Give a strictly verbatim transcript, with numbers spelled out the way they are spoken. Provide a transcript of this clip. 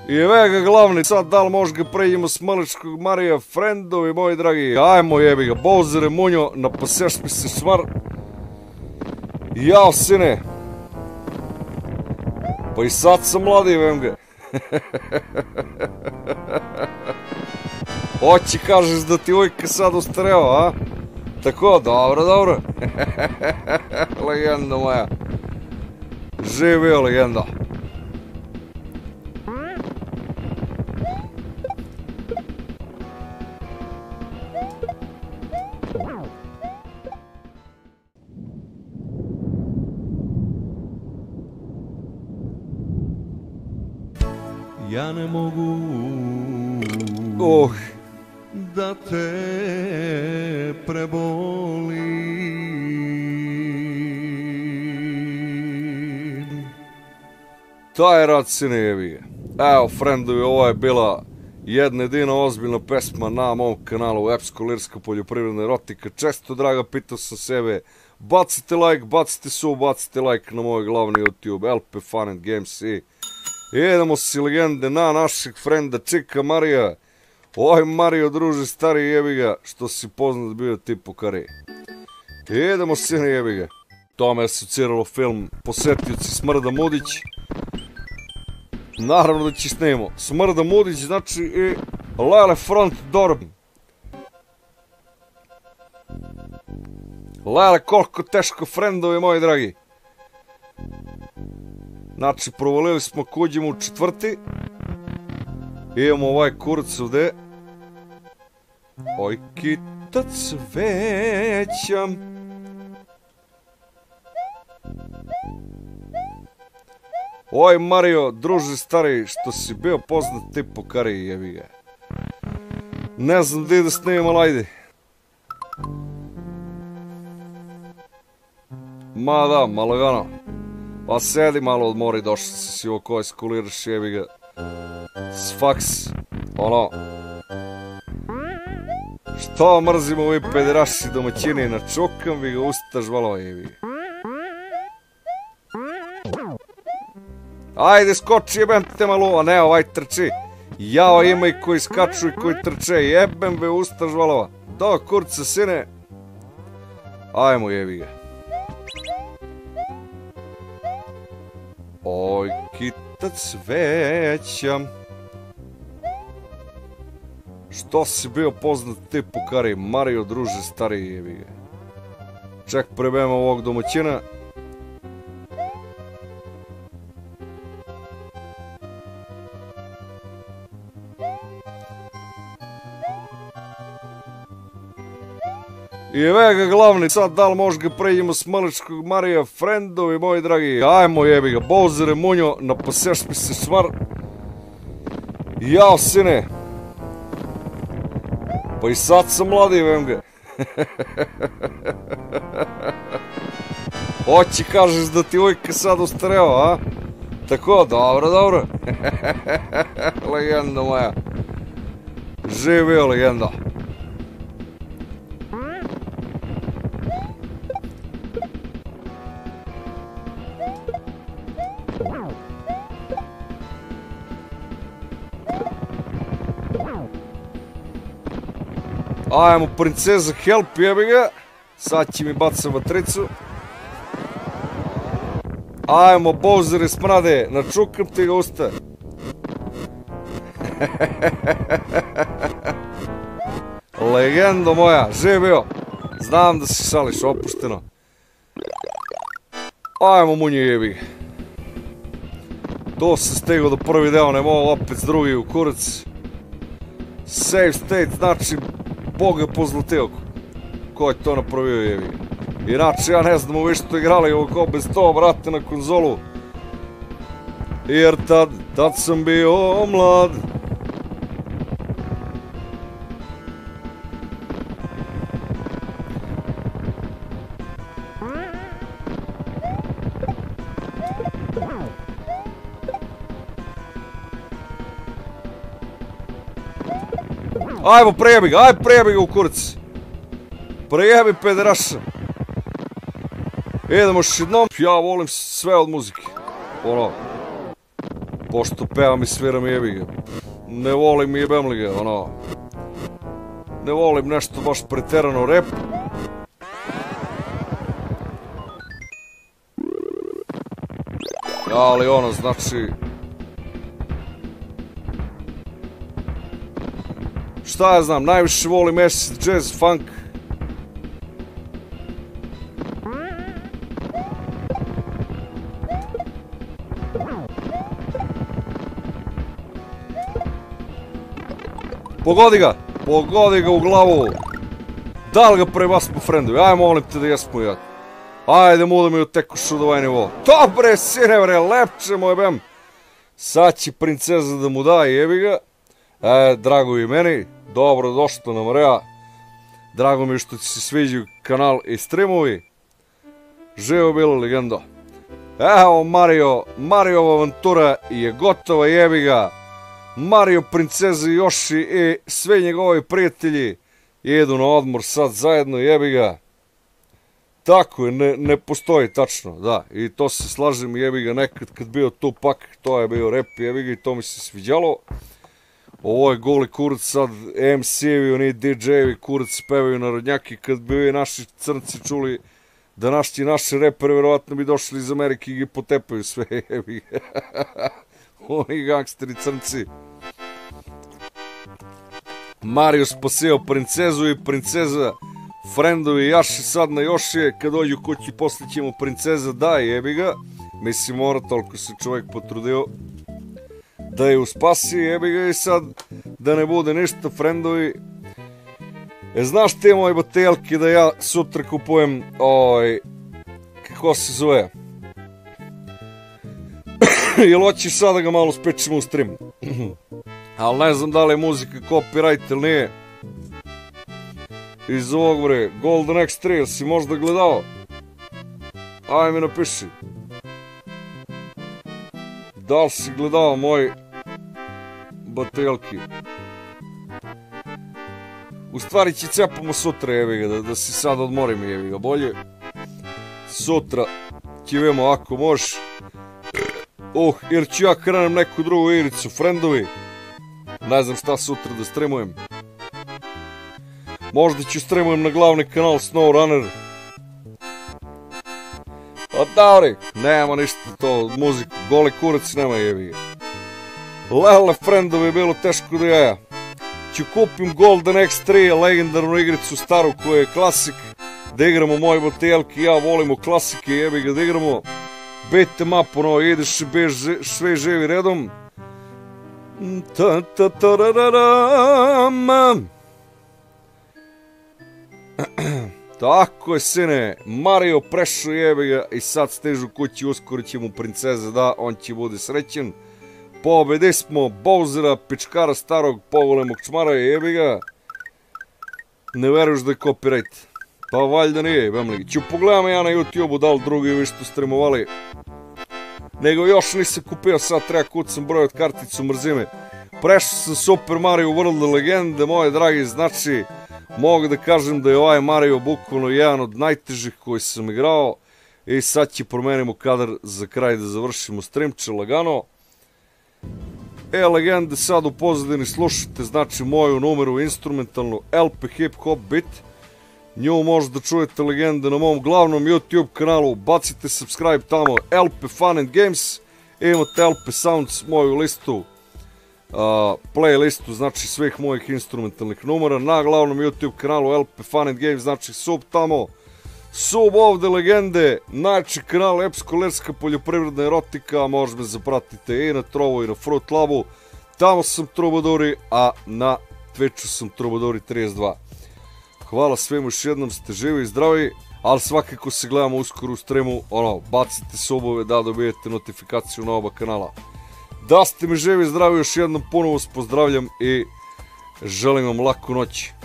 I evo ga glavni, sad da li možeš ga pređemo s maličkog Marija, friendovi moji dragi, ajmo jebi ga, Bowser Munjo, napaseš mi se švar. Jao sine. Pa i sad sam mladi, vem ga. Oći kažeš da ti ujka sad ustareo, a? Tako, dobro, dobro. Legenda moja. Živio legenda. Ja ne mogu Oh. da te prebolim. Taj rad sine jebi ga. Evo, friendovi, ovo je bila jedna jedina ozbiljna pesma na mom kanalu Epsko-Lirska poljoprivredna erotika. Često, draga, pitao sam sebe, bacite like, bacite sub, bacite like na moj glavni YouTube, L P Fun and Games i idemo si legende na našeg frenda Čika Marija. Oj Mario, druže, stari jebi ga, što si poznat bio ti po kari. Idemo sine jebi ga. To me asociralo film Posetioci Smrda Mudić. Naravno da će snimamo. Smrda Mudić, znači i Lele Front Door. Lele, koliko teško, friendovi moji dragi. Znači, provalili smo kuđemo u četvrti. Imamo ovaj kurac ovdje. Oj, kitac većam. Oj, Mario, druže stari, što si bio poznat ti po kari, jebi ga. Ne znam gdje da snimam, ali ajde. Ma da, malo gano. Pa sedi malo odmori, došli si si ovo koje skuliraš, jebi ga. S faks, ono. Što mrzimo ovi pederaši domaćini, načukam vi ga usta žvalo, jebi ga. Ajde, skoči, jebem te malo, a ne, ovaj trči. Jao, ima i koji skaču i koji trče, jebem ve usta žvalova. Do, kurca, sine. Ajmo, jebi ga. Oj, kitac većam. Što si bio poznat ti po kari, Mario, druže stari, jebi ga. Ček, prebijemo ovog domaćina. I evo ga glavni, sad da li možeš ga pređemo s maličkog Marija, friendovi moji dragi. Ajmo jebi ga, Bowser Munjo, napaseš mi se švar. Jao sine. Pa i sad sam mladi, vem ga. Oći kažeš da ti ujka sad ustareo, a? Tako, dobro, dobro. Legenda moja. Živio legenda. Ajmo, princeza, help, jebi ga. Sad će mi baca vatricu. Ajmo, Bowser i smrade, načukam ti ga usta. Legendo moja, živio. Znam da se šališ, opušteno. Ajmo, Munjo, jebi ga. To sam stigao do prvi deo, ne mogu opet s drugi u kurac. Save state, znači Boga pozlatio. Ko je to napravio, jebi. Inače, ja ne znam, vi što igrali ovo kao bez to, brate, na konzolu. Jer tad, tad sam bio mlad. Ajmo, prejebi ga, aj prejebi ga u kurac. Prejebi pederaša. Idemo još jednom. Ja volim sve od muzike. Ono. Pošto pevam i sviram jebi ga. Ne volim jebem li ga, ono... Ne volim nešto baš preterano rap. Ali ono, znači... Šta ja znam, najviše volim acid, jazz, funk. Pogodi ga! Pogodi ga u glavu! Da li ga prebasmo frendovi? Aj molim te da jesmo ja. Ajde mu da mi utekuš od ovaj nivo. Dobre sine bre, lepče moj bem. Sad će princeza da mu da, jebi ga. E, drago i meni. Dobro došlo na Marea. Drago mi je što ti se sviđaju kanal i streamovi. Živo bilo legendo. Evo Mario, Mariova avantura je gotova, jebi ga. Mario, princeza Yoshi i sve njegovi prijatelji jedu na odmor sad zajedno, jebi ga. Tako je, ne, ne postoji tačno, da. I to se slažem, jebi ga, nekad kad bio Tupac, to je bio rap, jebi ga, i to mi se sviđalo. Ovo je goli kurac sad, em si-evi, oni di džejevi kurac pevaju narodnjaki, kad bi naši crnci čuli da naši naši repere, verovatno bi došli iz Amerike i potepaju sve, jebi ga. Oni gangsteri crnci. Mario spasio princezu i princeza frendovi jaši sad na Yoshi, kad dođu kući posle će mu princeza da, jebi ga. Mislim, mora, toliko se čovjek potrudio da je uspasi, jebi ga, i sad da ne bude ništa, frendovi. E, znaš te moje bateljke da ja sutra kupujem, oj, kako se zove? Jel hoćeš sad da ga malo spečemo u stream? Ali ne znam da li je muzika copyright ili nije. Iz ovog bre, Golden X tri, jel si možda gledao? Aj mi napiši. Da li si gledao moj bateljki? U stvari će cepamo sutra, jebi ga, da, da si sad odmorim, jebi ga, bolje. Sutra ćemo ako možeš. Uh, jer ću ja krenem neku drugu igricu, frendovi. Ne znam šta sutra da streamujem. Možda ću streamujem na glavni kanal SnowRunner. A davri, nema ništa to, muziku, goli kurac nema, jebi ga. Lele, frendovi, bilo teško da jaja. Ću kupim Golden X tri, legendarnu igricu staru koja je klasik. Da igramo moje bateljke, ja volimo klasike, jebi ga, da igramo. Beat em up, ono, ideš i beš sve živi redom. Ta ta ta ra ra ra. Tako je, sine, Mario prešao, jebi ga, i sad stižu kući, uskoro će mu princeza da, on će bude srećen. Pobedi smo Bowsera, pičkara starog, povolemog čmara, jebi ga. Ne veruješ da je copyright? Pa valjda nije, bemligi. Ću pogledam ja na YouTube-u da li drugi vi što streamovali. Nego još nisam kupio, sad treba kucam broj od karticu, mrzime. Prešao sam Super Mario World legende, moje dragi, znači mogu da kažem da je ovaj Mario bukvalno jedan od najtežih koji sam igrao. I sad će promenimo kadar za kraj da završimo streamče lagano. E, legende, sad u pozadini slušate, znači moju numeru instrumentalnu L P Hip Hop Beat. Nju možda čujete, legende, na mom glavnom YouTube kanalu, bacite subscribe tamo, L P Fun and Games, imate L P Sounds, moju listu, uh, playlistu, znači svih mojih instrumentalnih numera, na glavnom YouTube kanalu L P Fun and Games, znači sub tamo, sub ovde, legende, najjači kanal Epsko-Lirska poljoprivredna erotika, možda me zapratite i na Trovo i na Fruit Labu, tamo sam Trubaduri, a na Twitchu sam Trubaduri trideset dva. Hvala svima još jednom, ste živi i zdravi, ali svakako se gledamo uskoro u streamu, ono, bacite subove da dobijete notifikaciju na oba kanala. Da ste mi živi i zdravi, još jednom puno vas pozdravljam i želim vam laku noć.